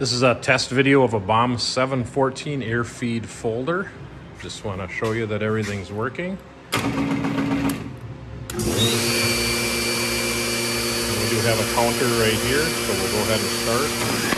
This is a test video of a Baum 714 air feed folder. Just want to show you that everything's working. We do have a counter right here, so we'll go ahead and start.